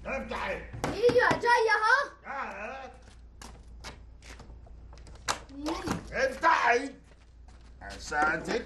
افتحي. ايوه جايه اهو. افتحي يا ساتر.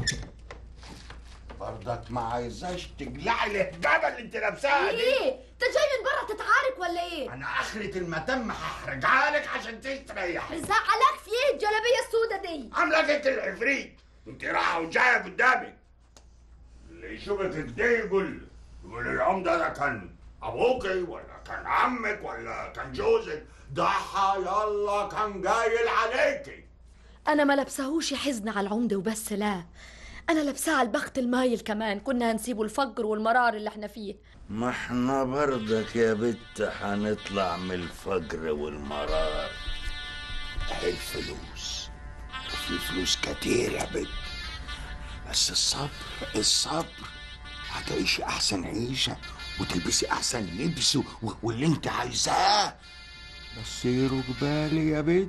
برضك ما عايزاش تقلعي الهجابه اللي انت لابساها دي. ايه انت جاي من برا تتعارك ولا ايه؟ انا اخرة المتم هحرجها لك عشان تستريحي. زعلك في ايه الجلابيه السودة دي؟ عامله انت العفريت، انت رايحه وجايه قدامي. اللي يشوفك كده يقول العمده ده كان ابوكي ولا كان عمك ولا كان جوزك، ضحى يلا كان جايل عليكي. انا ما لبسهوش يحزن على العمده وبس، لا انا لابساه على البخت المايل كمان. كنا هنسيبه الفقر والمرار اللي احنا فيه. ما احنا برضك يا بت هنطلع من الفقر والمرار. اهي الفلوس، وفي فلوس كتير يا بت، بس الصبر هتعيشي احسن عيشه وتلبسي احسن لبس واللي انت عايزاه، بس يرقبالي يا بت.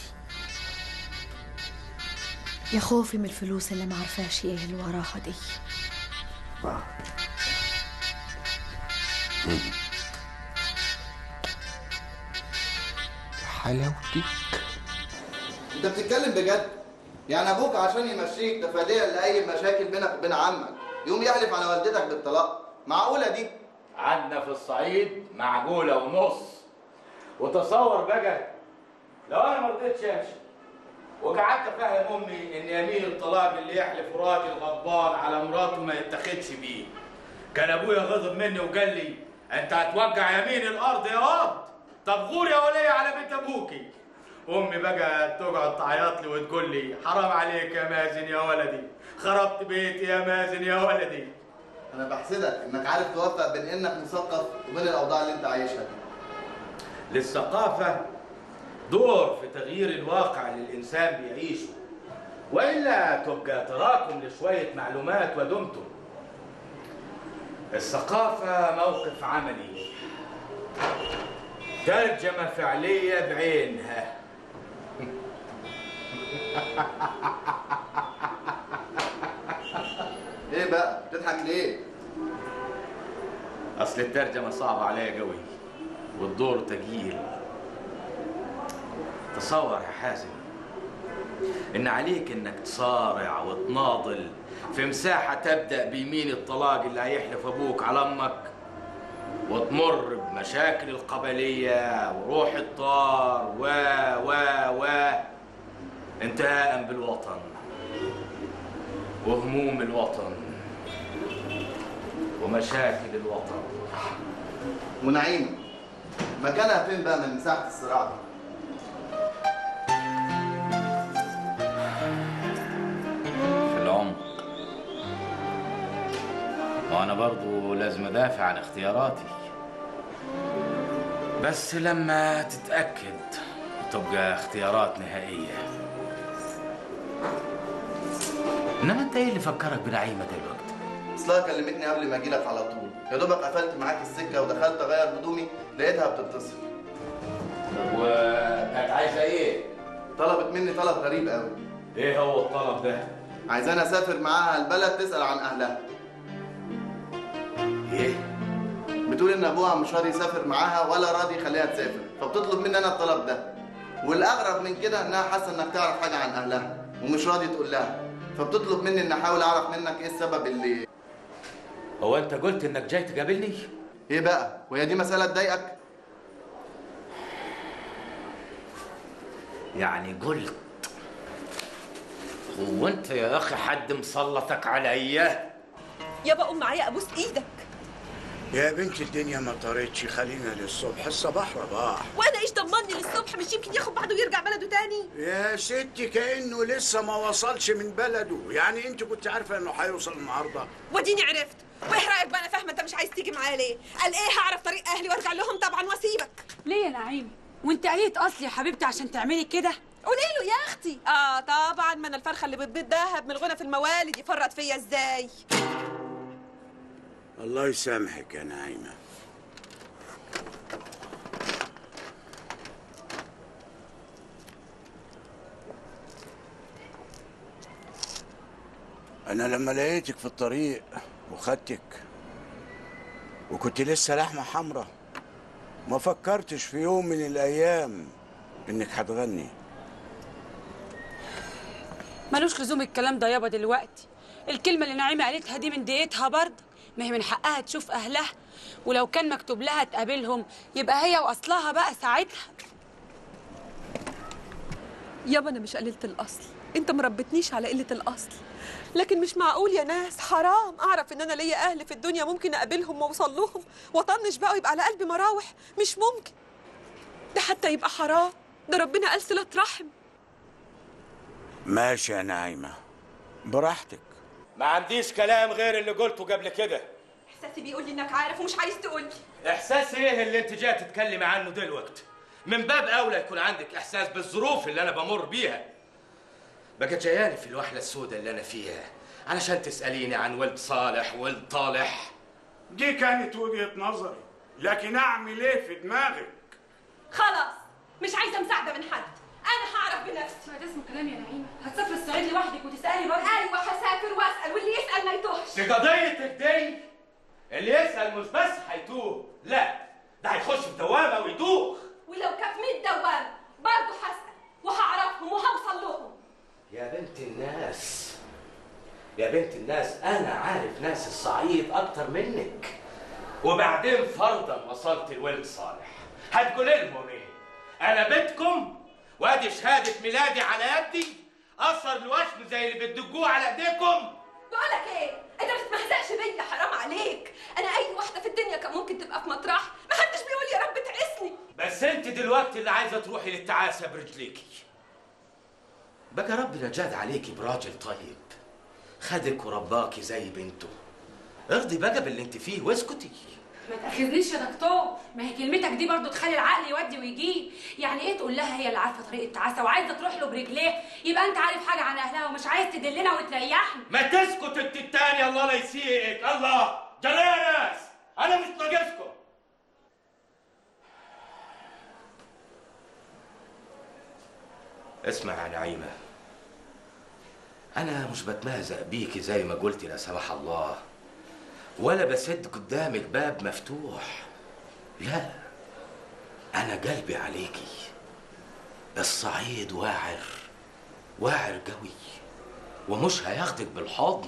يا خوفي من الفلوس اللي ما عرفاش ايه اللي وراها دي. حلاوتك. انت بتتكلم بجد؟ يعني ابوك عشان يمشيك تفاديا لاي مشاكل بينك وبين عمك يقوم يحلف على والدتك بالطلاق؟ معقوله دي؟ عندنا في الصعيد معقوله ونص. وتصور بقى لو انا ما رضيتش امشي وقعدت افهم امي ان يمين الطلاق اللي يحلف راجل غضبان على مراته ما يتاخدش بيه، كان ابويا غضب مني وقال لي انت هتوقع يمين الارض يا واد، طب غور يا وليه على بيت ابوكي. امي بقى تقعد تعيط لي وتقول لي حرام عليك يا مازن يا ولدي، خربت بيتي يا مازن يا ولدي. انا بحسدك انك عارف توفق بين انك مثقف وبين الاوضاع اللي انت عايشها دي. للثقافه دور في تغيير الواقع اللي الانسان بيعيشه، والا تبقى تراكم لشويه معلومات ودمتم. الثقافه موقف عملي، ترجمه فعليه بعينها. ايه بقى بتضحك ليه؟ اصل الترجمه صعبه عليا قوي والدور تقيل. تصور يا حازم ان عليك انك تصارع وتناضل في مساحه تبدا بيمين الطلاق اللي هيحلف ابوك على امك، وتمر بمشاكل القبليه وروح الطار و انتهاء بالوطن وهموم الوطن ومشاكل الوطن. ونعيم مكانها فين بقى من مساحه الصراع دي؟ في العمق. وانا برضو لازم ادافع عن اختياراتي، بس لما تتاكد تبقى اختيارات نهائيه. انما انت ايه اللي فكرك بنعيمه دلوقتي؟ اصلها كلمتني قبل ما اجيلك على طول، يا دوبك قفلت معاك السكه ودخلت اغير هدومي لقيتها بتتصل. طب وكانت عايزه ايه؟ طلبت مني طلب غريب قوي. ايه هو الطلب ده؟ عايزاني اسافر معاها البلد تسال عن اهلها. ايه؟ بتقول ان ابوها مش راضي يسافر معاها ولا راضي يخليها تسافر، فبتطلب مني انا الطلب ده. والاغرب من كده انها حاسه انك تعرف حاجه عن اهلها ومش راضي تقول لها، فبتطلب مني ان احاول اعرف منك ايه السبب اللي. هو انت قلت انك جاي تقابلني؟ ايه بقى؟ وهي دي مساله تضايقك؟ يعني قلت هو انت يا اخي حد مسلطك عليا؟ يابا قوم معايا ابوس ايدك. يا بنت الدنيا ما طارتش، خلينا للصبح، الصباح رباح. وانا ايش ضمني للصبح؟ مش يمكن ياخد بعضه ويرجع بلده تاني؟ يا ستي كأنه لسه ما وصلش من بلده، يعني انت كنت عارفة انه هيوصل النهارده؟ وديني عرفت. وايه رايك بقى؟ انا فاهمه انت مش عايز تيجي معايا ليه؟ قال ايه هعرف طريق اهلي وارجع لهم طبعا واسيبك. ليه يا نعيم؟ وانت قلية اصل يا حبيبتي عشان تعملي كده؟ قولي له يا اختي. طبعا، ما انا الفرخه اللي بتبيض دهب من الغنى في الموالد يفرط فيا ازاي؟ الله يسامحك يا نعيمة. أنا لما لقيتك في الطريق وخدتك وكنت لسه لحمة حمرا ما فكرتش في يوم من الايام انك هتغني؟ ملوش لزوم الكلام ده يابا دلوقتي. الكلمة اللي نعيمة قالتها دي من دقيقتها برضه، ما هي من حقها تشوف أهلها، ولو كان مكتوب لها تقابلهم يبقى هي وأصلها بقى ساعتها. يابا انا مش قليلة الاصل، انت مربتنيش على قلة الاصل، لكن مش معقول يا ناس، حرام اعرف ان انا ليا اهل في الدنيا ممكن اقابلهم واوصل لهم واطنش بقى ويبقى على قلبي مراوح. مش ممكن، ده حتى يبقى حرام، ده ربنا قال صلة رحم. ماشي يا نعيمة، براحتك. ما عنديش كلام غير اللي قلته قبل كده. احساسي بيقول لي انك عارف ومش عايز تقول لي. احساس ايه اللي انت جاي تتكلمي عنه دلوقتي؟ من باب اولى يكون عندك احساس بالظروف اللي انا بمر بيها. بقت جاياني في الوحله السوداء اللي انا فيها علشان تساليني عن ولد صالح ولد طالح. دي كانت وجهة نظري، لكن اعمل ايه في دماغك؟ خلاص مش عايزه مساعده من حد، انا هعرف بنفسي. ما ده اسمه كلام يا نعيمة؟ هتسافر الصعيد لوحدك وتسألي برضه؟ ايوه هسافر واسال، واللي يسال ما يتوهش. دي قضيه الدين، اللي يسال مش بس هيتوه، لا ده هيخش في دوامه ويدوخ. ولو كانت 100 دوامه برضه هسال وهعرفهم وهوصل لهم. يا بنت الناس، يا بنت الناس، أنا عارف ناس الصعيد أكتر منك. وبعدين فرضا وصلت الولد صالح، هتقول لهم إيه؟ أنا بنتكم وأدي شهادة ميلادي على يدي، أثر الوشم زي اللي بتدقوه على إيديكم. بقولك إيه؟ أنت ما تتمهزقش بيا، حرام عليك. أنا أي واحدة في الدنيا كان ممكن تبقى في مطرح، ما حدش بيقول يا رب تعسني. بس أنت دلوقتي اللي عايزة تروحي للتعاسة برجليكي. بقى ربنا جاد عليكي براجل طيب، خدك ورباكي زي بنته. ارضي بقى باللي انت فيه واسكتي. ما تاخذنيش يا دكتور، ما هي كلمتك دي برضه تخلي العقل يودي ويجيب. يعني ايه تقول لها هي اللي عارفه طريق التعاسه وعايزه تروح له برجليه، يبقى انت عارف حاجه عن اهلها ومش عايز تدلنا وتريحنا. ما تسكت انت التاني، الله لا يسيئك. الله جرى يا ناس، انا مش ناقصكم. اسمع يا نعيمه، أنا مش بتمهزق بيكي زي ما قلتي لا سمح الله، ولا بسد قدامك باب مفتوح، لا، أنا قلبي عليكي. الصعيد واعر، واعر قوي، ومش هياخدك بالحضن.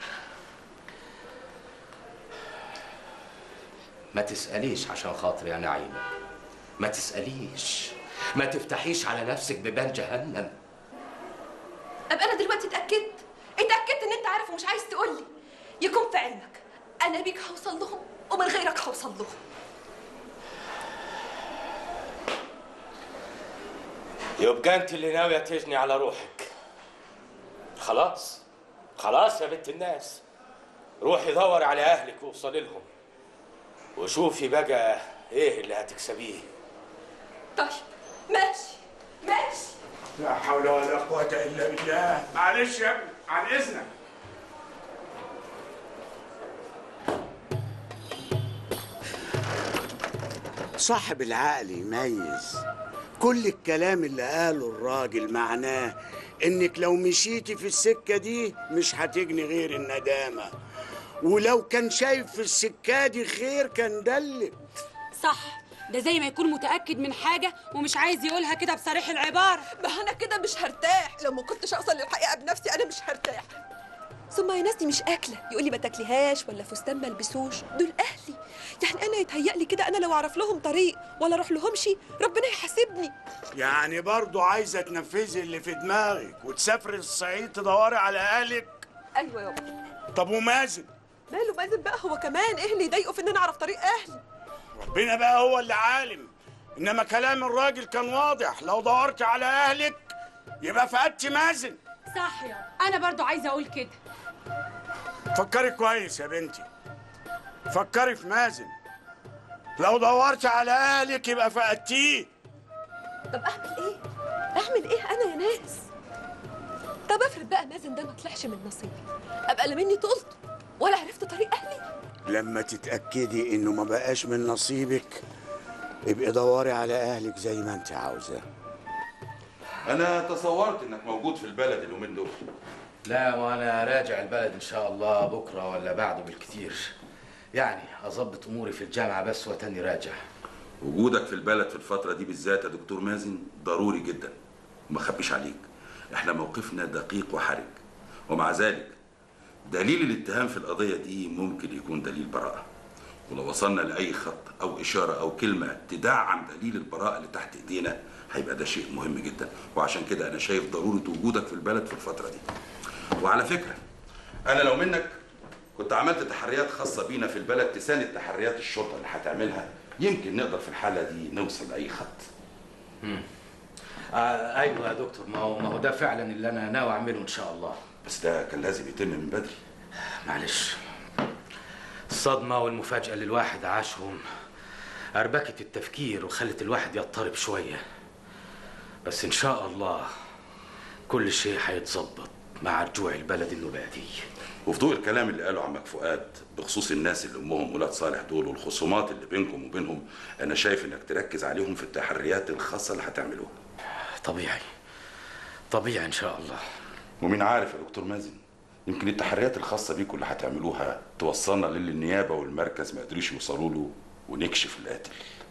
ما تسأليش عشان خاطري يا نعيمة، ما تسأليش، ما تفتحيش على نفسك ببان جهنم. أبقى أنا دلوقتي اتأكدت إن أنت عارف ومش عايز تقول لي. يكون في علمك أنا بيك هوصل لهم ومن غيرك هوصل لهم. يبقى أنت اللي ناوية تجني على روحك. خلاص خلاص يا بنت الناس، روحي دوري على أهلك ووصلي لهم، وشوفي بقى إيه اللي هتكسبيه. طيب ماشي ماشي. لا حول ولا قوة إلا بالله. معلش يا ابني، عن إذنك. صاحب العقل يميز. كل الكلام اللي قاله الراجل معناه إنك لو مشيتي في السكة دي مش هتجني غير الندامة، ولو كان شايف في السكة دي خير كان دلت. صح، ده زي ما يكون متأكد من حاجة ومش عايز يقولها كده بصريح العبارة. ما أنا كده مش هرتاح، لو ما كنتش أوصل للحقيقة بنفسي أنا مش هرتاح. ثم يا ناس دي مش أكلة يقول لي ما تاكليهاش ولا فستان ما البسوش، دول أهلي. يعني أنا يتهيألي كده أنا لو أعرف لهم طريق ولا أروح لهمش ربنا يحاسبني. يعني برضو عايزة تنفذي اللي في دماغك وتسافري الصعيد تدوري على أهلك؟ أيوة يابا. طب ومازن؟ ماله مازن بقى؟ هو كمان إيه اللي يضايقه في إن أنا أعرف طريق أهلي؟ ربنا بقى هو اللي عالم، إنما كلام الراجل كان واضح، لو دورت على أهلك يبقى فقدتي مازن. صح يا، أنا برضو عايزة أقول كده. فكري كويس يا بنتي، فكري في مازن، لو دورت على أهلك يبقى فقدتيه. طب أعمل إيه؟ أعمل إيه أنا يا ناس؟ طب افرض بقى مازن ده ما طلعش من نصيبي، أبقى لا مني طولت ولا عرفت طريق أهلي. لما تتأكدي إنه ما بقاش من نصيبك ابقي دوري على أهلك زي ما أنت عاوزة. أنا تصورت إنك موجود في البلد اليومين دول. لا، وأنا راجع البلد إن شاء الله بكرة ولا بعده بالكتير، يعني أظبط أموري في الجامعة بس وتاني راجع. وجودك في البلد في الفترة دي بالذات يا دكتور مازن ضروري جدا، وما اخبيش عليك احنا موقفنا دقيق وحرج، ومع ذلك دليل الاتهام في القضية دي ممكن يكون دليل براءة، ولو وصلنا لأي خط أو إشارة أو كلمة تدعم دليل البراءة اللي تحت إيدينا هيبقى ده شيء مهم جدا، وعشان كده أنا شايف ضرورة وجودك في البلد في الفترة دي. وعلى فكرة أنا لو منك كنت عملت تحريات خاصة بينا في البلد تساند تحريات الشرطة اللي هتعملها، يمكن نقدر في الحالة دي نوصل لأي خط. ايوه يا دكتور، ما هو ده فعلا اللي انا ناوي اعمله ان شاء الله. بس ده كان لازم يتم من بدري. معلش، الصدمة والمفاجأة اللي الواحد عاشهم أربكت التفكير وخلت الواحد يضطرب شوية، بس إن شاء الله كل شيء هيتظبط مع رجوع البلد النباتي. وفي ضوء الكلام اللي قاله عمك فؤاد بخصوص الناس اللي امهم ولاد صالح دول والخصومات اللي بينكم وبينهم، انا شايف انك تركز عليهم في التحريات الخاصه اللي هتعملوها. طبيعي ان شاء الله. ومين عارف يا دكتور مازن، يمكن التحريات الخاصه بيكم اللي هتعملوها توصلنا للي النيابه والمركز ما قدروش يوصلوا له ونكشف القاتل.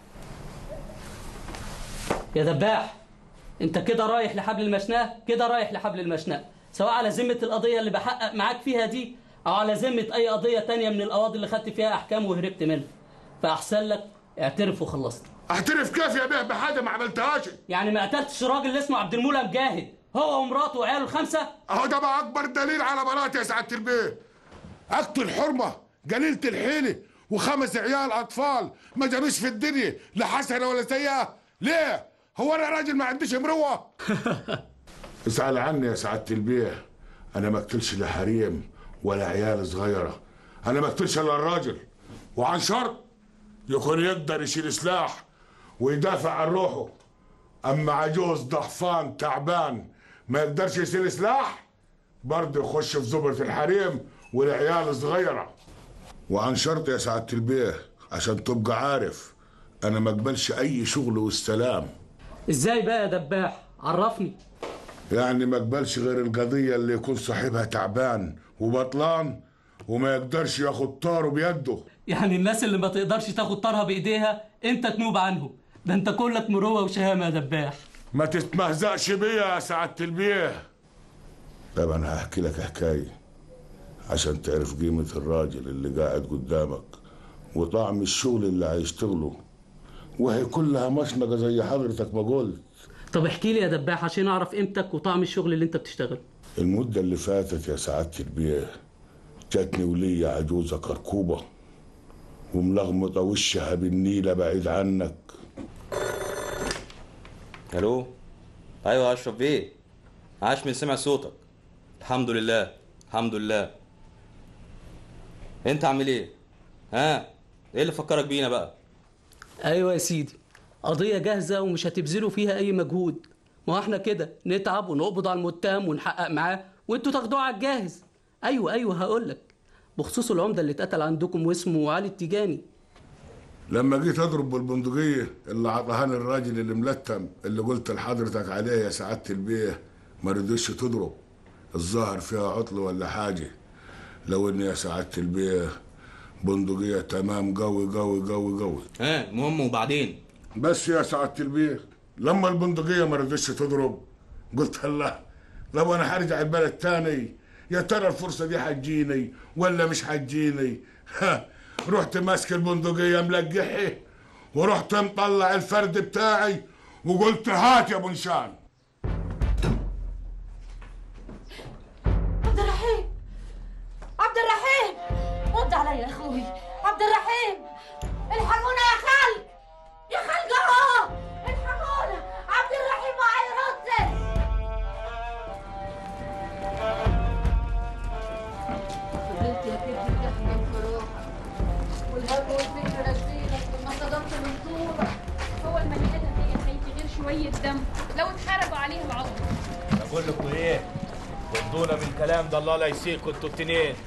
يا دباح، انت كده رايح لحبل المشنقه، كده رايح لحبل المشنقه، سواء على ذمه القضيه اللي بحقق معاك فيها دي او على ذمه اي قضيه تانية من القواضي اللي خدت فيها احكام وهربت منها. فاحسن لك اعترف وخلصت. اعترف كيف يا بيه بحاجه ما عملتهاش؟ يعني ما قتلتش الراجل اللي اسمه عبد المولى مجاهد، هو ومراته وعياله ال5؟ اهو ده بقى اكبر دليل على براءتي يا سعاده البيه. اقتل حرمه قليله الحيله و5 عيال اطفال ما جابوش في الدنيا لا حسنه ولا سيئه، ليه؟ هو انا راجل ما عنديش مروه؟ اسال عني يا سعاده البيه، انا ما اقتلش لا حريم ولا عيال صغيره، انا ما اقتلش الا الراجل، وعن شرط يكون يقدر يشيل سلاح ويدافع عن روحه. اما عجوز ضعفان تعبان ما يقدرش يشيل سلاح برضه يخش في زبرة الحريم والعيال الصغيرة. وعن شرط يا سعادة البيه عشان تبقى عارف، انا ما اقبلش اي شغل والسلام. ازاي بقى يا دباح؟ عرفني. يعني ما اقبلش غير القضية اللي يكون صاحبها تعبان وبطلان وما يقدرش ياخد طاره بيده. يعني الناس اللي ما تقدرش تاخد طارها بايديها انت تنوب عنهم؟ ده انت كلك مروه وشهامه يا دباح. ما تتمهزقش بيا يا سعادة البيه. طب انا هحكي لك حكاية عشان تعرف قيمة الراجل اللي قاعد قدامك وطعم الشغل اللي هيشتغله، وهي كلها مشنقة زي حضرتك ما قلت. طب احكي لي يا دباح عشان اعرف قيمتك وطعم الشغل اللي انت بتشتغله. المدة اللي فاتت يا سعادة البيه جاتني ولية عجوزة كركوبة وملغمطة وشها بالنيلة بعيد عنك. الو، ايوه اشرف بيه، عاش من سمع صوتك. الحمد لله الحمد لله. انت عامل ايه؟ ها، ايه اللي فكرك بينا بقى؟ ايوه يا سيدي، قضيه جاهزه ومش هتبذلوا فيها اي مجهود. ما هو احنا كده نتعب ونقبض على المتهم ونحقق معاه وانتوا تاخدوه على الجاهز. ايوه هقول لك، بخصوص العمده اللي اتقتل عندكم واسمه علي التيجاني. لما جيت اضرب بالبندقيه اللي عطاهاني الراجل اللي ملتم اللي قلت لحضرتك عليه يا سعاده البيه ما رضيش تضرب، الظاهر فيها عطل ولا حاجه. لو ان يا سعاده البيه بندقيه تمام قوي قوي قوي قوي. المهم وبعدين؟ بس يا سعاده البيه لما البندقيه ما رضيش تضرب قلت الله، لو انا هرجع البلد تاني يا ترى الفرصه دي هتجيني ولا مش هتجيني؟ رحت ماسك البندقيه ملقحه ورحت مطلع الفرد بتاعي وقلت هات يا بنشان. عبد الرحيم، عبد الرحيم، رد عليا يا اخوي. عبد الرحيم، الحقونا يا خالد، يا خالد اهو، الحقونا، عبد الرحيم ما هيرد. فضلت يا كبدي تحمل في روحك والهم والفكر راشدينك لما صدمت من طولك. هو البني ادم دي خايف غير شويه دم لو اتحرقوا عليه العظم. بقول لكم ايه، ردونا من الكلام ده الله لا يسيكوا انتوا التنين.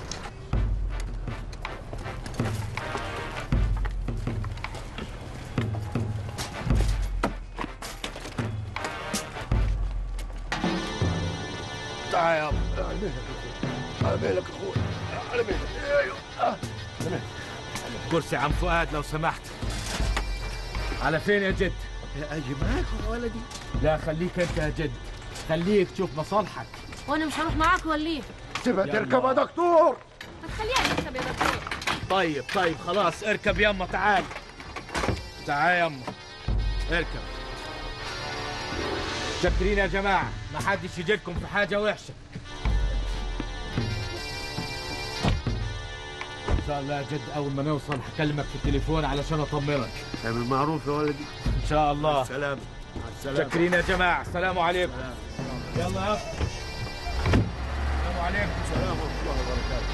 تعال يا ابو، على بالك اخوي، على بالك. ايوه كرسي عم فؤاد لو سمحت. على فين يا جد؟ اجي معاك يا ولدي. لا خليك انت يا جد، خليك تشوف مصالحك. وانا مش هروح معاك ولا ايه؟ سيبها تركب يا دكتور. ما تخليها تركب يا دكتور. طيب خلاص اركب يما، تعال يما اركب. شاكرين يا جماعة، ما حدش يجيلكم في حاجة وحشة إن شاء الله يا جد. أول ما نوصل هكلمك في التليفون علشان أطمنك. اعمل معروف يا ولدي. إن شاء الله. السلام. شاكرين يا جماعة، السلام عليكم. يلا يا السلام عليكم. السلام ورحمة الله وبركاته.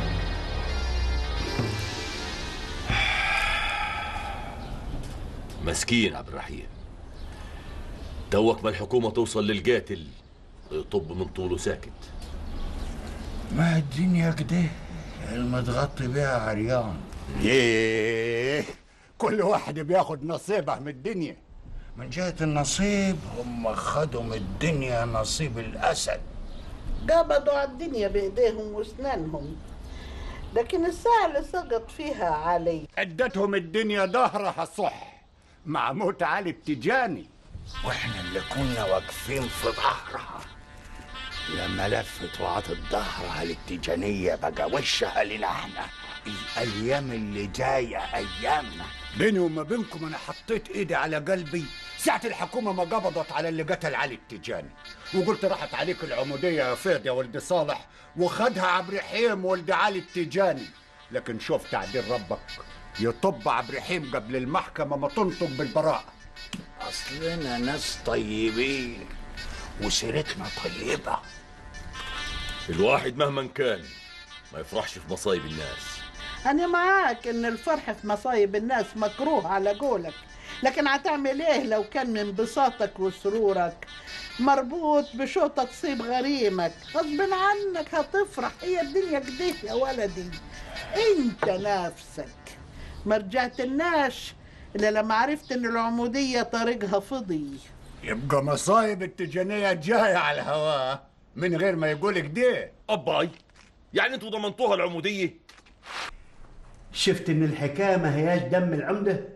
مسكين عبد الرحيم، توك ما الحكومة توصل للقاتل يطب من طوله ساكت. ما الدنيا كده المتغطي بيها عريان. ايه كل واحد بياخد نصيبه من الدنيا. من جهة النصيب هم خدوا من الدنيا نصيب الأسد. قبضوا على الدنيا بإيديهم وأسنانهم، لكن الساعة اللي سقط فيها علي ادتهم الدنيا ظهرها صح مع موت علي التجاني، واحنا اللي كنا واقفين في ظهرها. لما لفت وعطت ظهرها للتجانية بقى وشها لنا احنا. الايام اللي جاية ايامنا. بيني وما بينكم انا حطيت ايدي على قلبي ساعة الحكومة ما قبضت على اللي قتل علي التجاني، وقلت راحت عليك العمودية يا فيض يا ولد صالح، وخدها عبد الرحيم ولد علي التجاني. لكن شوف تعديل ربك، يطب عبد الرحيم قبل المحكمة ما تنطق بالبراءة. أصلنا ناس طيبين وسيرتنا طيبة. الواحد مهما كان ما يفرحش في مصايب الناس. أنا معاك إن الفرح في مصايب الناس مكروه على قولك، لكن هتعمل إيه لو كان من بساطك وسرورك مربوط بشوطة تصيب غريمك؟ غصب عنك هتفرح، هي الدنيا كده يا ولدي. انت نفسك ما رجعتلناش الا لما عرفت ان العمودية طريقها فضي. يبقى مصايب التجانية جاية على الهواء من غير ما يقول كده. أباي يعني انتوا ضمنتوها العمودية؟ شفت ان الحكاية ما هياش دم العمدة؟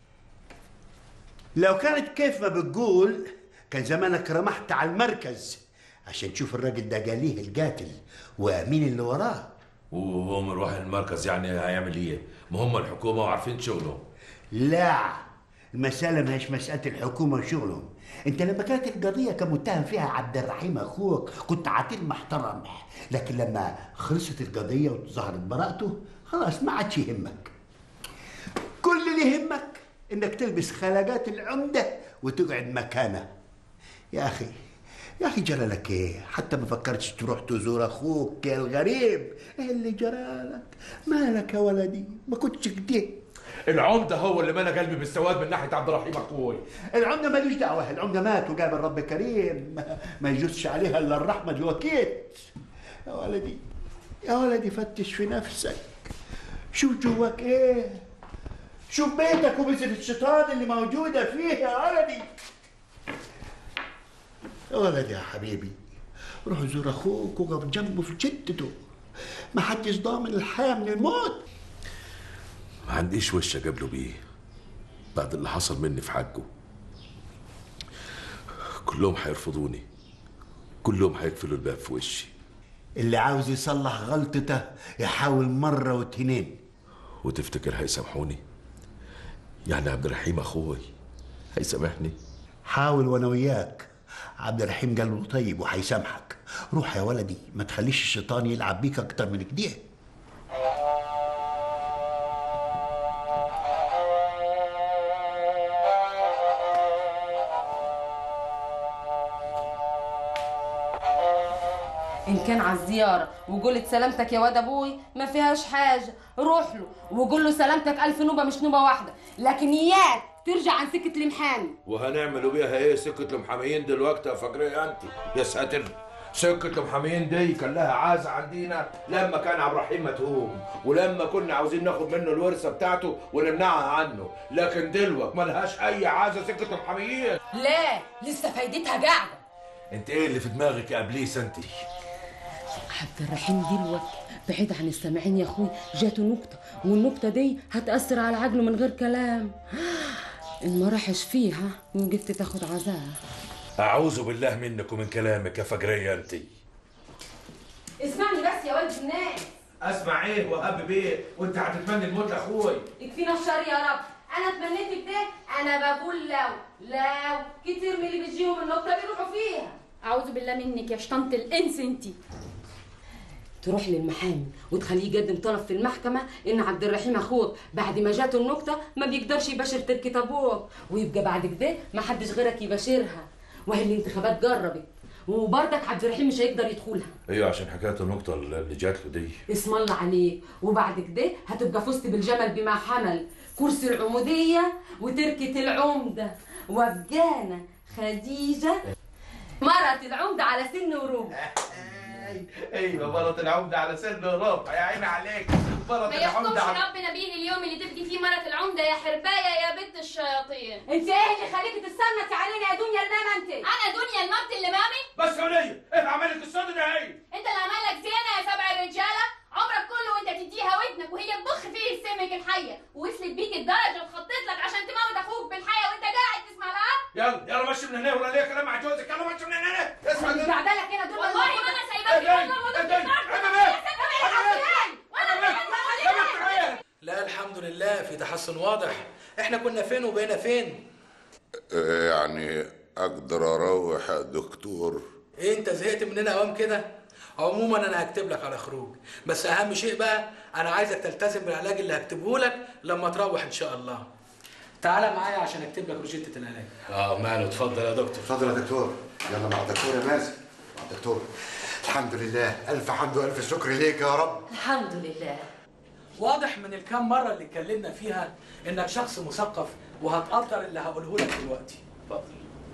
لو كانت كيف ما بتقول كان زمانك رمحت على المركز عشان تشوف الراجل ده جاليه القاتل ومين اللي وراه. وهو مروح المركز يعني هيعمل ايه؟ ما هم الحكومة وعارفين شغلهم. لا، المسألة ما هيش مسألة الحكومة وشغلهم. انت لما كانت القضية كمتهم فيها عبد الرحيم اخوك كنت عاتل محترم، لكن لما خلصت القضية وظهرت براءته خلاص ما عادش يهمك. كل اللي يهمك انك تلبس خلاجات العمدة وتقعد مكانه. يا اخي جرالك ايه؟ حتى ما فكرتش تروح تزور اخوك يا الغريب. ايه اللي جرالك؟ مالك يا ولدي؟ ما كنتش كده. العمدة هو اللي ملا قلبي بالسواد من ناحية عبد الرحيم اخوي. العمدة ماليش دعوة، العمدة مات وقابل رب كريم ما يجوزش عليها الا الرحمة جواكيت. يا ولدي فتش في نفسك، شوف جواك ايه، شوف بيتك وبذر الشيطان اللي موجودة فيه يا ولدي. يا ولدي يا حبيبي، روح زور اخوك وقف جنبه في جدته، ما حدش ضامن الحياة من الموت. ما عنديش وش اقابله بيه بعد اللي حصل مني في حقه. كلهم هيرفضوني، كلهم هيقفلوا الباب في وشي. اللي عاوز يصلح غلطته يحاول مرة واتنين. وتفتكر هيسامحوني؟ يعني عبد الرحيم اخوي هيسامحني؟ حاول وانا وياك. عبد الرحيم قلبه طيب وهيسامحك. روح يا ولدي، ما تخليش الشيطان يلعب بيك اكتر من كده. إن كان على الزيارة وقولت سلامتك يا واد أبوي ما فيهاش حاجة، روح له وقول له سلامتك ألف نوبة مش نوبة واحدة، لكن إياك ترجع عن سكة المحامي. وهنعملوا بيها ايه سكة المحاميين دلوقتي يا فجرية انت؟ يا ساتر، سكة المحاميين دي كان لها عازة عندنا لما كان عبد الرحيم متهوم، ولما كنا عاوزين ناخد منه الورثة بتاعته ونمنعها عنه، لكن دلوقتي ملهاش أي عازة سكة المحاميين. لا، لسه فايدتها قاعدة. انت ايه اللي في دماغك يا ابليس انت؟ عبد الرحيم دلوقتي بعيد عن السامعين يا اخوي، جاته نكته والنكته دي هتاثر على عقله من غير كلام. ما راحش فيها وقلت تاخد عزاها. اعوذ بالله منك ومن كلامك يا فجريه انت. اسمعني بس يا ولد الناس. اسمع ايه وهب بيه وانت هتتمنى الموت لاخوي؟ يكفينا الشر يا رب. انا اتمنيت كده. انا بقول لو كتير من اللي بيجيهم النقطه بيروحوا فيها. اعوذ بالله منك يا شطنة الانس انتي. تروح للمحامي وتخليه يقدم طلب في المحكمة إن عبد الرحيم أخوك بعد ما جاته النكتة ما بيقدرش يباشر تركة أبوك، ويبقى بعد كده ما حدش غيرك يباشرها، وهي الانتخابات جربت وبرضك عبد الرحيم مش هيقدر يدخلها. ايوه عشان حكايه النقطه اللي جات له دي. اسم الله عليك. وبعد كده هتبقى فزت بالجمل بما حمل، كرسي العمودية وتركة العمدة، وبجانا خديجة مرت العمدة على سن وربع. ايوه مرت العمده على سن وربع، يا عيني عليك. مرت ما يحكمش العمده ربنا بيه اليوم اللي تبقي فيه مرت العمده يا حربايه يا بنت الشياطين. انت ايه اللي خليكي تستنطي علينا يا دنيا الماما انت؟ انا دنيا المامت اللي مامي؟ بس وليه ايه عمل لك الصوت ده؟ هي انت اللي عمل لك زينه يا سبع الرجاله، عمرك كله وانت تديها ودنك وهي تضخ فيه السمك الحيه، ووصلت بيك الدرجه وخطيت لك عشان تموت اخوك بالحيه وانت قاعد تسمع لها؟ يلا مشي من هنا ولا ليه كلام مع جوزك. يلا مشي من هنا. اسمع انت قاعده لك هنا دول والله ما انا سايباكي لا الحمد لله في تحسن واضح. احنا كنا فين وبقينا فين؟ يعني اقدر اروح يا دكتور؟ ايه انت زهقت مننا اوام كده؟ عموما انا هكتب لك على خروج، بس اهم شيء بقى انا عايزك تلتزم بالعلاج اللي هكتبه لك لما تروح ان شاء الله. تعالى معايا عشان اكتب لك روشته العلاج. ماله، اتفضل يا دكتور. اتفضل يا دكتور. يلا مع الدكتور يا مازن. مع الدكتور. الحمد لله، الف حمد والف شكر ليك يا رب. الحمد لله. واضح من الكام مره اللي اتكلمنا فيها انك شخص مثقف وهتقدر اللي هقوله لك دلوقتي. اتفضل.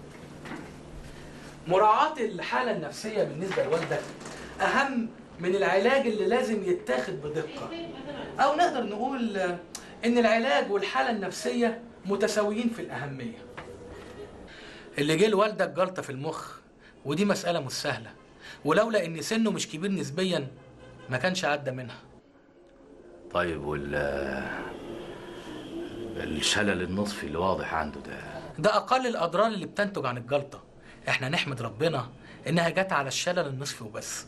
مراعاة الحالة النفسية بالنسبة لوالدك أهم من العلاج اللي لازم يتاخد بدقة، أو نقدر نقول إن العلاج والحالة النفسية متساويين في الأهمية. اللي جه لوالدك جلطة في المخ، ودي مسألة مش سهلة، ولولا إن سنه مش كبير نسبيا ما كانش عدى منها. طيب الشلل النصفي اللي واضح عنده ده أقل الأضرار اللي بتنتج عن الجلطة. احنا نحمد ربنا انها جت على الشلل النصفي وبس.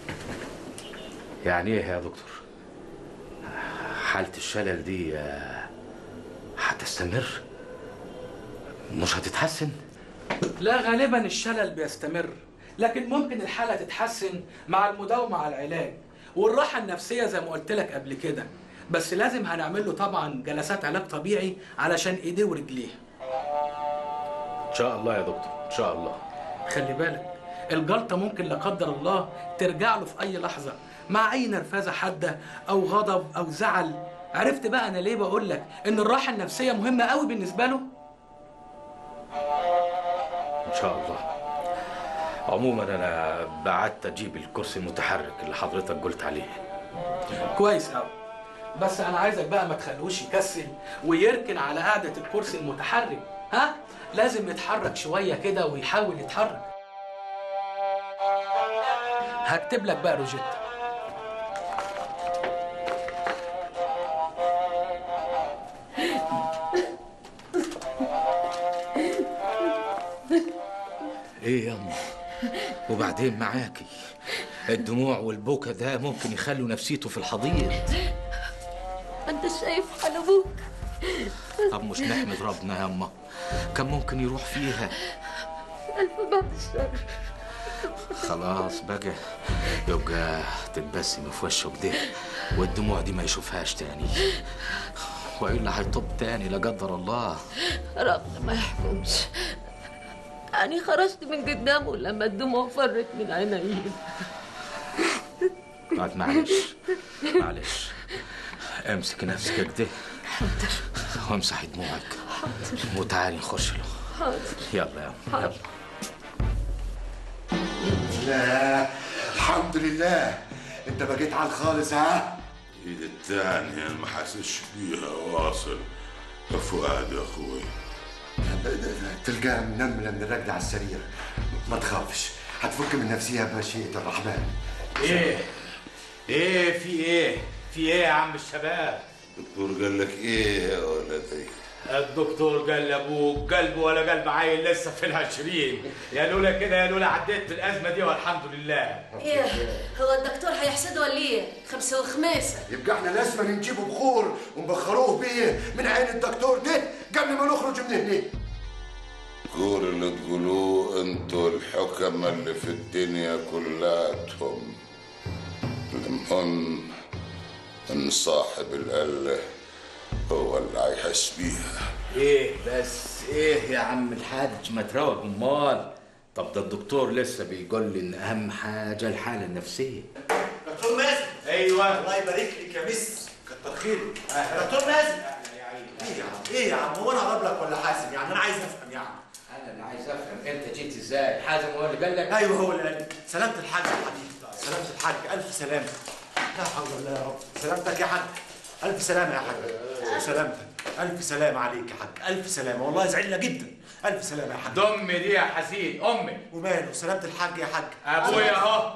يعني ايه يا دكتور؟ حالة الشلل دي هتستمر؟ مش هتتحسن؟ لا غالبا الشلل بيستمر، لكن ممكن الحالة تتحسن مع المداومة على العلاج والراحة النفسية زي ما قلت لك قبل كده، بس لازم هنعمل له طبعا جلسات علاج طبيعي علشان ايديه ورجليه. ان شاء الله يا دكتور، ان شاء الله. خلي بالك الجلطة ممكن لا قدر الله ترجع له في أي لحظة مع أي نرفزة حادة أو غضب أو زعل. عرفت بقى أنا ليه بقول لك إن الراحة النفسية مهمة قوي بالنسبة له؟ إن شاء الله. عموما أنا بعدت أجيب الكرسي المتحرك اللي حضرتك قلت عليه. كويس قوي، بس أنا عايزك بقى ما تخلوش يكسل ويركن على قعدة الكرسي المتحرك. ها؟ لازم يتحرك شوية كده ويحاول يتحرك. هكتب لك بقى روجيتا. ايه ياما؟ وبعدين معاكي الدموع والبكا ده ممكن يخلوا نفسيته في الحضيض. انت شايف حال ابوك؟ طب مش نحمد ربنا ياما؟ كان ممكن يروح فيها. الف بعد الشر. خلاص بقى، يبقى تتبسم في وشه كده والدموع دي ما يشوفهاش تاني، والا هيطب تاني لا قدر الله. ربنا ما يحكمش. أنا خرجت من قدامه لما الدموع فرت من عيني. طيب معلش امسك نفسك كده. حاضر. وامسحي دموعك. حاضر. وتعالي نخش له. حاضر. يلا يا يلا. لا الحمد لله، انت بقيت على الخالص. ها ايد التانية ما حاسش بيها واصل يا فؤاد يا اخوي. تلقاها منملة من الرقد على السرير. ما تخافش، هتفك من نفسيها بمشيئة الرحمن. ايه في ايه يا عم الشباب؟ الدكتور قال لك ايه يا ولدي؟ الدكتور قال لابوك قلبه ولا قلب عيل لسه في العشرين. يا لولا كده يا لولا عديت بالازمه دي والحمد لله. ايه هو الدكتور هيحسده ولا ايه؟ خمسة وخميسة. يبقى احنا لازم نجيبه بخور ونبخروه بيه من عين الدكتور ده قبل ما نخرج من هنا. كور اللي تقولوه انتوا الحكمة اللي في الدنيا كلاتهم. المهم ان صاحب القلة هو اللي هيحس بيها. ايه بس ايه يا عم الحاج ما تروق امال. طب ده الدكتور لسه بيقول لي ان اهم حاجه الحاله النفسيه. دكتور مازن. ايوه الله يبارك لك يا مس، كتر خيرك. دكتور مازن. ايه يا عم هو انا هضرب لك ولا حازم؟ يعني انا عايز افهم يعني. انا اللي عايز افهم انت جيت ازاي؟ حازم هو اللي قال لك؟ ايوه هو اللي قال لي. سلامة الحاج يا حبيبي، سلامة الحاج، الف سلامة. لا حول الله يا رب. سلامتك يا حاج. الف سلامة يا حاج. سلامتك. الف سلامة عليك يا حاج، الف سلامة، والله زعلنا جدا. الف سلامة يا حاج. ده امي دي يا حزين، امي. وماله؟ سلامة الحاج يا حاج. ابويا اهو.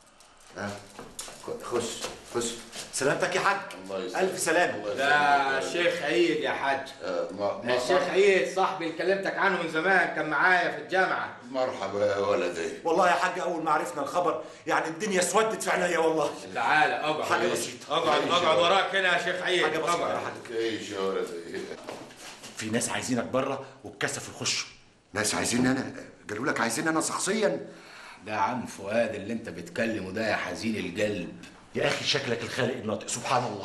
خش. سلامتك يا حاج. الف سلامة. ده الشيخ عيد يا حاج. الشيخ عيد صاحبي اللي كلمتك عنه من زمان، كان معايا في الجامعة. مرحبا يا ولدي. والله يا حاج اول ما عرفنا الخبر يعني الدنيا اسودت في عينيا والله. تعالى اقعد. حاجة بسيطة. اقعد وراك هنا يا شيخ عيد. حاجة بسيطة يا حاج. ايش يا ولدي؟ في ناس عايزينك بره واتكسفوا يخشوا. ناس عايزين انا؟ قالوا لك عايزين انا شخصيا؟ ده عم فؤاد اللي انت بتكلمه ده يا حزين القلب. يا اخي شكلك الخالق الناطق سبحان الله.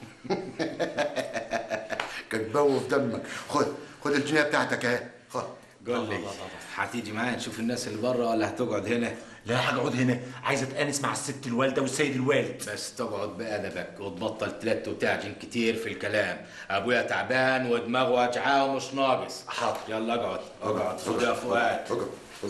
كان في دمك. خد الجنيه بتاعتك اهي. خد. قول لي هتيجي معايا نشوف الناس اللي بره ولا هتقعد هنا؟ لا هقعد هنا، عايز اتانس مع الست الوالده والسيد الوالد. بس تقعد بأدبك وتبطل تلت وتعجن كتير في الكلام. ابويا تعبان ودماغه وجعاه ومش ناقص. حاضر. يلا اقعد. خد يا فؤاد.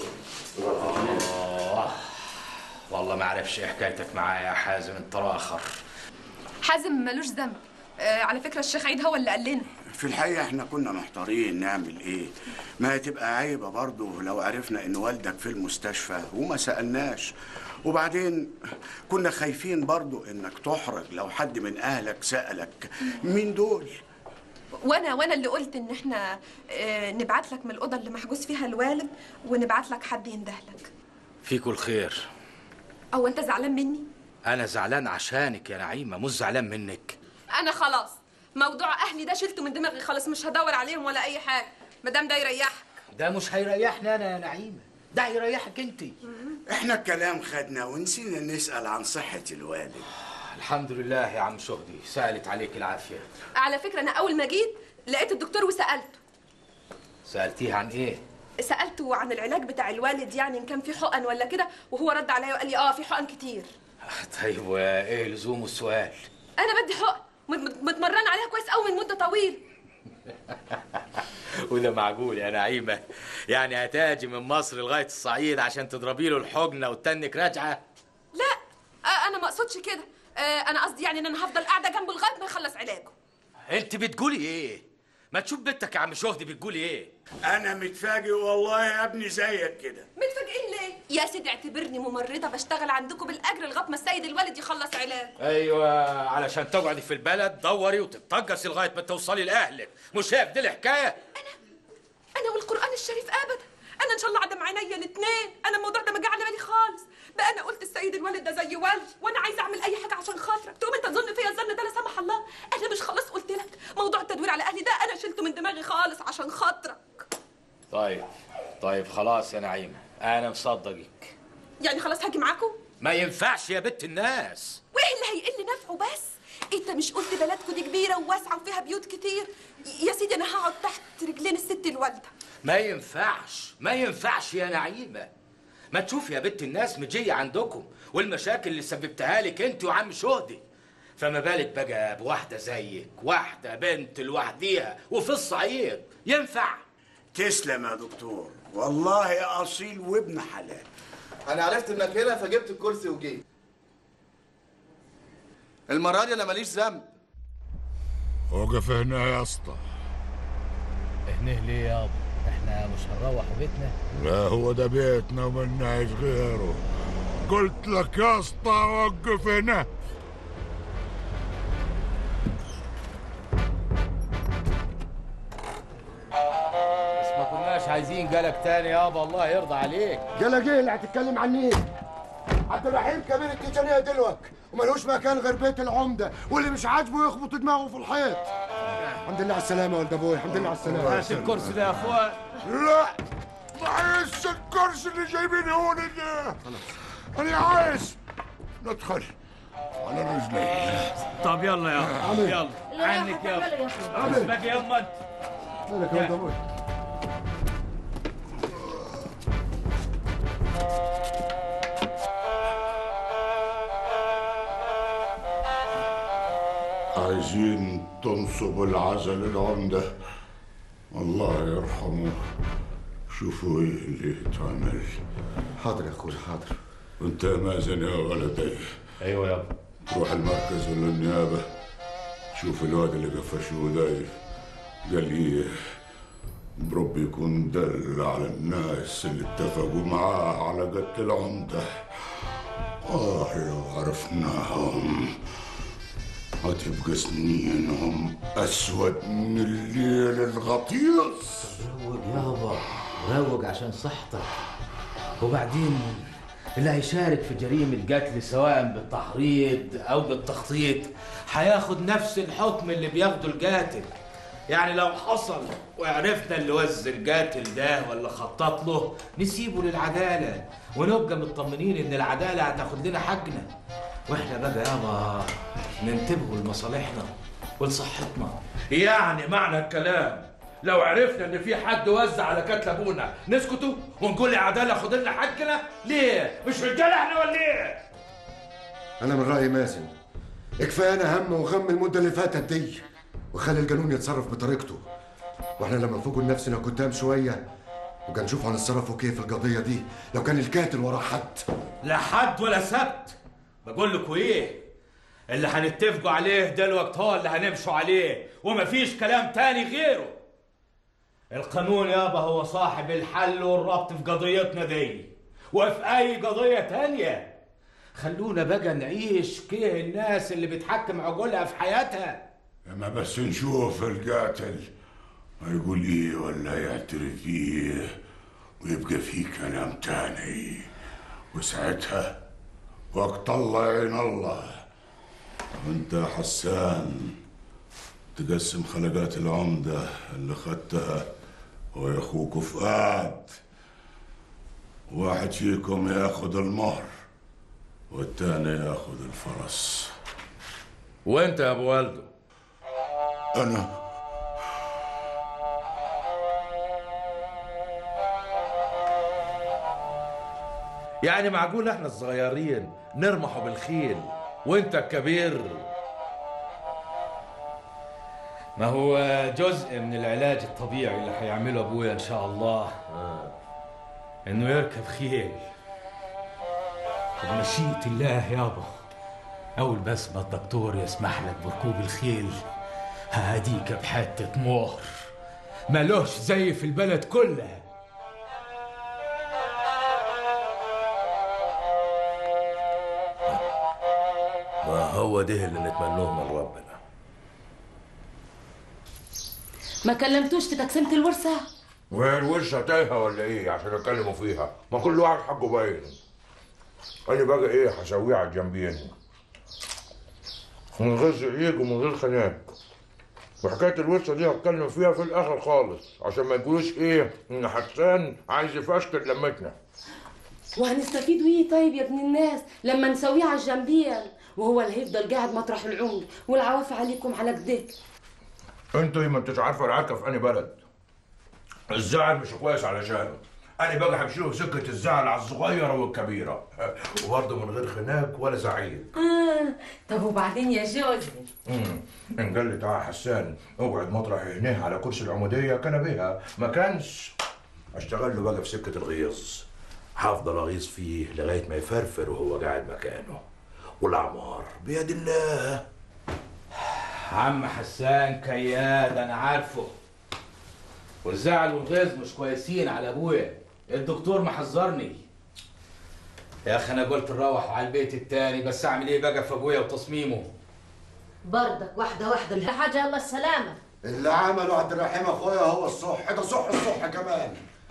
والله ما اعرفش ايه حكايتك معايا يا حازم، انت راخر. حازم ملوش ذنب. على فكرة الشيخ عيد هو اللي قال لنا. في الحقيقة احنا كنا محتارين نعمل ايه. ما هتبقى عيبة برضه لو عرفنا ان والدك في المستشفى وما سألناش، وبعدين كنا خايفين برضه انك تحرج لو حد من اهلك سألك مين دول. وانا اللي قلت ان احنا نبعت لك من الأوضة اللي محجوز فيها الوالد ونبعت لك حد يندهلك. فيكوا الخير. او انت زعلان مني؟ انا زعلان عشانك يا نعيمة، مش زعلان منك. انا خلاص موضوع اهلي ده شلته من دماغي خالص، مش هدور عليهم ولا اي حاجه مادام ده يريحك. ده مش هيريحني انا يا نعيمه، ده هيريحك انت. احنا الكلام خدنا ونسينا نسأل عن صحة الوالد. الحمد لله يا عم شهدي، سالت عليك العافيه. على فكره انا اول ما جيت لقيت الدكتور وسالته. سالتيه عن ايه؟ سالته عن العلاج بتاع الوالد، يعني ان كان في حقن ولا كده، وهو رد عليا وقال لي في حقن كتير. طيب وايه لزوم السؤال؟ انا بدي حقن متمرن عليها كويس قوي من مده طويله. وده معقول يا نعيمه؟ يعني هتاجي من مصر لغايه الصعيد عشان تضربي له الحقنه وتنك راجعه؟ لا انا ما اقصدش كده. انا قصدي يعني ان انا هفضل قاعده جنبه لغايه ما يخلص علاجه. انت بتقولي ايه؟ ما تشوف بنتك يا عم شهدي بتقولي ايه؟ انا متفاجئ والله يا ابني زيك كده. متفاجئين ليه؟ يا سيدي اعتبرني ممرضه بشتغل عندكم بالاجر لغايه ما السيد الوالد يخلص علاج. ايوه علشان تقعدي في البلد دوري وتتطقسي لغايه ما توصلي لاهلك، مش هي دي الحكايه؟ انا والقران الشريف ابدا. انا ان شاء الله عدم عينيا الاثنين. انا الموضوع ده ما جه على بالي خالص. بقى انا قلت السيد الوالد ده زي والدي وانا عايزه اعمل اي حاجه عشان خاطرك، تقوم انت تظن فيا الظن ده لا سمح الله. انا مش خلاص قلت لك موضوع التدوير على اهلي ده انا شلته من دماغي خالص عشان خاطرك. طيب خلاص يا نعيمه انا مصدقك. يعني خلاص هاجي معاكم؟ ما ينفعش يا بنت الناس. وايه اللي هيقل نفعه بس؟ انت مش قلت بلدكم دي كبيره وواسعه وفيها بيوت كتير؟ يا سيدي انا هقعد تحت رجلين الست الوالده. ما ينفعش يا نعيمه. ما تشوف يا بنت الناس مجيه عندكم والمشاكل اللي سببتها لك انت وعم شهدي، فما بالك بقى بواحده زيك، واحده بنت لوحديها وفي الصعيد، ينفع؟ تسلم يا دكتور، والله يا اصيل وابن حلال. انا عرفت انك هنا فجبت الكرسي وجيت. المره دي انا ماليش ذنب. وقف هنا يا اسطى. هنا ليه يابا؟ احنا مش هنروح بيتنا؟ لا هو ده بيتنا وملناش غيره. قلت لك يا اسطى وقف هنا. عايزين جالك تاني يابا، الله يرضى عليك. جالك ايه اللي هتتكلم عنيه؟ عبد الرحيم كبير التيجانيه دلوك وملوش مكان غير بيت العمده، واللي مش عاجبه يخبط دماغه في الحيط. الحمد لله على السلامه يا ولد ابوي، الحمد لله على السلامه. ماشي الكرسي ده يا اخويا. لا ما عايز الكرسي اللي جايبينه هون ده. انا عايز ندخل على رجلي. طب يلا يا عمي. يلا عنك يلا. اسمك يما انت. مالك يا ولد ابوي؟ عايزين تنصبوا العزل العمدة، الله يرحمه. شوفوا ايه اللي يتعمل. حاضر يا اخوي حاضر. وانت يا مازن يا ولدي. ايوه يابا. روح المركز ولا النيابة، شوف الواد اللي قفشوه ده قال لي بربي يكون دل على الناس اللي اتفقوا معاه على قتل العمدة. لو عرفناهم هتبقى سنينهم أسود من الليل الغطيس. روق يابا روق عشان صحتك. وبعدين اللي هيشارك في جريمة قتل سواء بالتحريض أو بالتخطيط هياخد نفس الحكم اللي بياخده القاتل. يعني لو حصل وعرفنا اللي وز القاتل ده ولا خطط له نسيبه للعدالة ونبقى مطمنين إن العدالة هتاخد لنا حقنا. واحنا بقى يابا ننتبهوا لمصالحنا ولصحتنا. يعني معنى الكلام لو عرفنا ان في حد وزع على قتل ابونا نسكتوا ونقول العداله خد لنا حقنا؟ ليه؟ مش رجاله احنا ولا ايه؟ انا من رايي مازن كفايه هم وغم المده اللي فاتت دي، وخلي القانون يتصرف بطريقته، واحنا لما نفوقوا لنفسنا قدام شويه وكان نشوف هنتصرفوا كيف في القضيه دي لو كان القاتل ورا حد. لا حد ولا سبت. بقول لكم ايه؟ اللي هنتفقوا عليه ده الوقت هو اللي هنمشوا عليه ومفيش كلام تاني غيره. القانون يابا هو صاحب الحل والربط في قضيتنا دي وفي اي قضيه تانيه. خلونا بقى نعيش كيه الناس اللي بتحكم عقولها في حياتها. اما بس نشوف القاتل هيقول ايه ولا يعترف ايه ويبقى فيه كلام تاني، وساعتها وقت الله يعين الله. وانت يا حسان تقسم خلقات العمدة اللي خدتها هو يا اخوك فؤاد، واحد فيكم ياخد المهر والتاني ياخد الفرس. وانت يا ابو والده؟ انا يعني معقول احنا الصغيرين نرمحوا بالخيل وانت الكبير؟ ما هو جزء من العلاج الطبيعي اللي هيعمله ابويا ان شاء الله انه يركب خيل. بمشيئة الله يابا اول بس ما الدكتور يسمح لك بركوب الخيل هاديك بحتة مهر مالوش زي في البلد كلها. ما هو ده اللي نتمنوه من ربنا. ما كلمتوش في تقسيمة الورثة؟ وهي الورثة تايهة ولا ايه عشان يتكلموا فيها؟ ما كل واحد حقه باين. أنا بقى ايه هسويه على الجنبين من غير زعيق ومن غير خناق. وحكاية الورثة دي هتكلم فيها في الآخر خالص عشان ما يقولوش ايه إن حسان عايز يفشكل لمتنا. وهنستفيدوا ايه طيب يا ابن الناس لما نسويه على الجنبين وهو اللي هيفضل قاعد مطرح العمر والعوافي عليكم على كده؟ انتوا ما انتش عارفه العركه في انهي بلد. الزعل مش كويس علشانه. انا بقى همشيله سكه الزعل على الصغيره والكبيره وبرضه من غير خناق ولا زعيق. طب وبعدين يا جوزي؟ ان قال لي تعالى حسان اقعد مطرح هنا على كرسي العموديه كان بيها ما كانش اشتغل له بقى في سكه الغيظ. هفضل اغيظ فيه لغايه ما يفرفر وهو قاعد مكانه والاعمار بيد الله. عم حسان كياد انا عارفه، والزعل والغيظ مش كويسين على ابويا. الدكتور محذرني يا اخي. انا قلت نروح على البيت التاني بس اعمل ايه بقى في ابويا وتصميمه؟ بردك واحده واحده الحاجه الله السلامه. اللي عمله عبد الرحيم اخويا هو الصح، ده صح الصح كمان.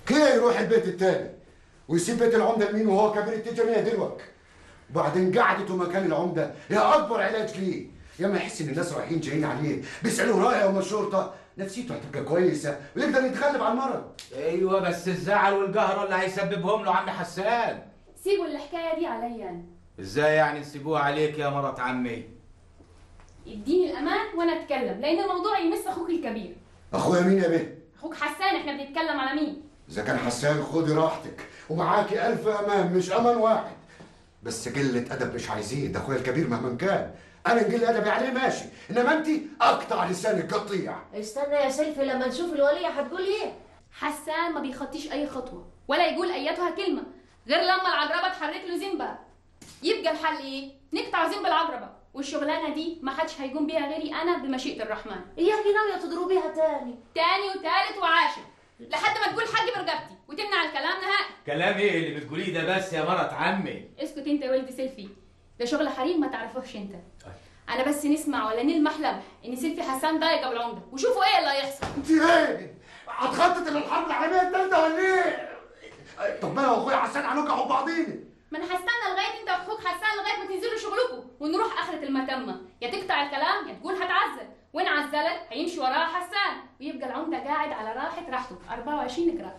كده يروح البيت التاني ويسيب بيت العمده لمين وهو كبير التجاريه دلوقتي. وبعدين قعدته مكان العمده هي اكبر علاج ليه. يا ما يحس ان الناس رايحين جايين عليه بيسالوه رايه وما الشرطه، نفسيته هتبقى كويسه ويقدر يتغلب على المرض. ايوه بس الزعل والقهره اللي هيسببهم له عم حسان. سيبوا الحكايه دي عليا انا. ازاي يعني نسيبوها عليك يا مرات عمي؟ اديني الامان وانا اتكلم، لان الموضوع يمس اخوك الكبير. اخويا مين يا بيه؟ اخوك حسان، احنا بنتكلم على مين؟ اذا كان حسان خدي راحتك ومعاكي 1000 امان مش امان واحد. بس قله ادب مش عايزين، ده اخويا الكبير مهما كان. انا نقل ادبي عليه ماشي، انما انت اقطع لسانك قطيع. استنى يا سيلفي لما نشوف الوليه هتقول ايه. حسان ما بيخطيش اي خطوه ولا يقول ايتها كلمه غير لما العجربه تحرك له زنبه. يبقى الحل ايه؟ نقطع زنب العجربه، والشغلانه دي ما حدش هيقوم بيها غيري انا بمشيئه الرحمن. اياكي ناويه تضربيها تاني وتالت وعاشر لحد ما تقول حاجه برقبتي وتمنع الكلام نهائي. كلام ايه اللي بتقوليه ده بس يا مرات عمي؟ اسكت انت يا ولد سيلفي، ده شغل حريم ما تعرفوش انت. انا بس نسمع ولا نلمح لمح ان سيلفي حسان ضايق ابو العمده، وشوفوا ايه اللي هيحصل. انت ايه؟ هتخطط للحرب العالميه الثالثه ولا ايه؟ طب ما انا واخويا حسان هنوجعوا بعضينا. ما انا هستنى لغايه انت واخوك حسان لغايه ما تنزلوا شغلكم ونروح اخره المتمه، يا تقطع الكلام يا تقول هتعزل، وان عزلت هيمشي وراها حسان ويبقى العمده قاعد على راحته 24 جرام.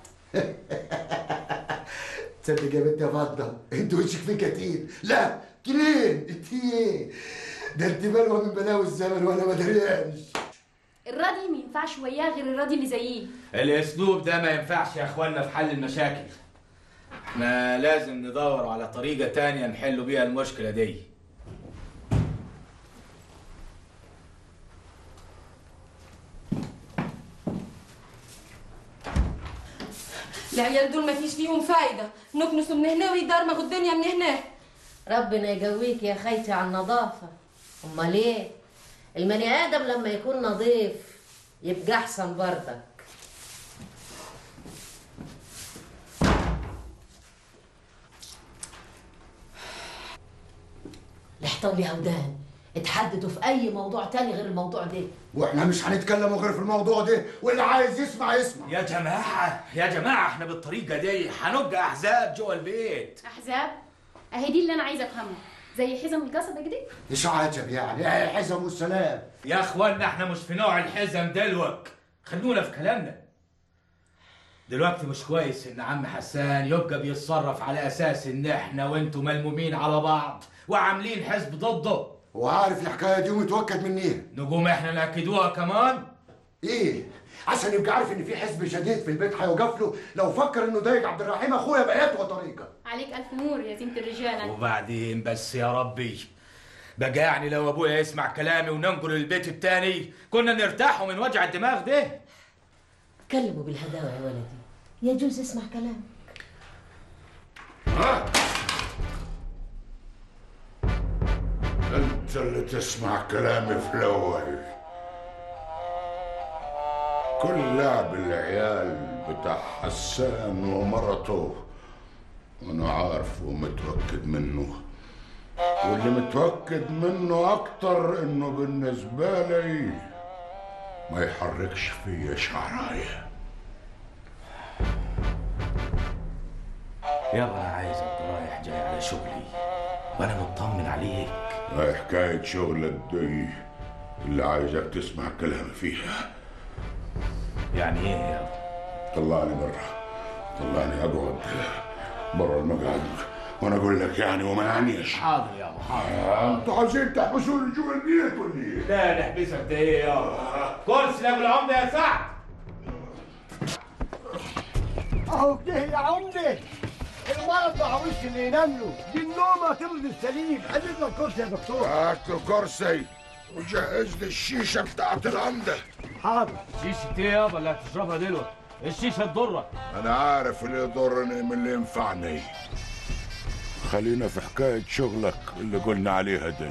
تصدق يا بنت يا فضه انت وشك فيه كتير، لا كلين انت ايه؟ ده انت بلوه من بلاوي الزمن وانا ما دريانش. الراضي ما ينفعش وياه غير الراضي اللي زيه. الاسلوب ده ما ينفعش يا اخوانا في حل المشاكل. احنا لازم ندور على طريقه تانية نحل بيها المشكله دي. العيال دول مفيش فيهم فايده، نكنسوا من هنا ويدرمغوا الدنيا من هنا. ربنا يقويك يا خيتي على النظافه. امال ايه؟ البني ادم لما يكون نظيف يبقى احسن برضك. الحيطان يا ودان اتحددوا في اي موضوع تاني غير الموضوع ده، واحنا مش هنتكلم غير في الموضوع ده، واللي عايز يسمع يسمع. يا جماعه احنا بالطريقه دي هنبقى احزاب جوه البيت. احزاب؟ اهي دي اللي انا عايزه افهمها، زي حزم القصبه كده؟ مش عجب يعني، اهي حزم والسلام. يا اخوانا احنا مش في نوع الحزم دلوقتي، خلونا في كلامنا. دلوقتي مش كويس ان عم حسان يبقى بيتصرف على اساس ان احنا وانتوا ملمومين على بعض وعاملين حزب ضده. وعارف الحكايه دي ومتوكد منيها. نقوم احنا ناكدوها كمان؟ ايه؟ عشان يبقى عارف ان في حزب شديد في البيت هيوقف له لو فكر انه ضايق عبد الرحيم اخويا بآيات وطريقه. عليك الف نور يا زينة الرجاله. وبعدين بس يا ربي بقى يعني لو ابويا يسمع كلامي وننقل البيت التاني كنا نرتاحوا من وجع الدماغ ده. كلموا بالهداوه يا ولدي، يجوز اسمع كلامك. انت اللي تسمع كلامي في الاول. كل لعب العيال بتاع حسان ومرته وانا عارف ومتوكد منه، واللي متوكد منه اكتر انه بالنسبه لي ما يحركش فيا شعرايه. يابا انا عايز ابقى رايح جاي على شغلي وانا مطمن عليك. هاي حكايه شغلك دي اللي عايزك تسمع كلامي فيها. يعني ايه يابا؟ طلعني برا، طلعني اقعد برا المقعد وانا اقول لك يعني وما نعنيش. حاضر يابا حاضر. انتوا عايزين تحبسوني جوا البيت ولا ايه؟ لا نحبسك ده ايه يابا؟ كرسي لابو العمده يا سعد. اهو كده يا عمده، المرض ما عاوزش اللي ينام له، دي النومه تمرض السليم. حدد لك كرسي يا دكتور. هات كرسي وجهز لي الشيشه بتاعت العمده. حاضر. شيشه ايه يابا اللي هتشربها دلوقتي؟ الشيشه تضرك. انا عارف اللي يضرني من اللي ينفعني. خلينا في حكايه شغلك اللي قلنا عليها دي.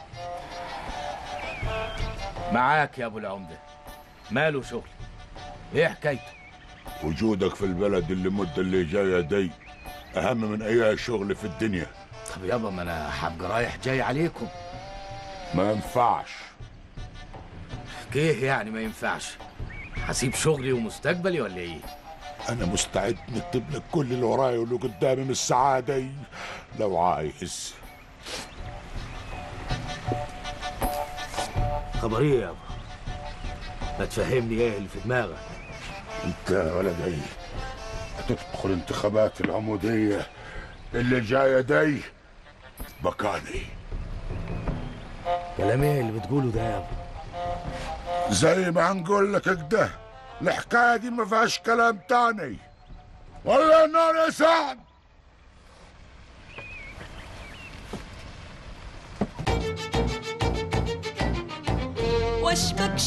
معاك يا ابو العمده. ماله شغل؟ ايه حكايته؟ وجودك في البلد المده اللي جايه دي اهم من اي شغل في الدنيا. طب يابا ما انا هبقى رايح جاي عليكم. ما ينفعش. ايه يعني ما ينفعش؟ هسيب شغلي ومستقبلي ولا ايه؟ انا مستعد نكتب لك كل اللي ورايا واللي قدامي من السعاده دي لو عايز. خبر ايه يابا؟ ما تفهمني ايه اللي في دماغك؟ انت يا ولدي هتدخل انتخابات العموديه اللي جايه دي مكاني. كلام ايه اللي بتقوله ده يابا؟ زي ما هنقول لك كده، الحكايه دي ما فيهاش كلام تاني. ولا النار يا سعد. وشمك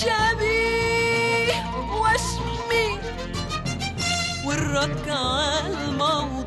شبيه وشمي والركعة الموت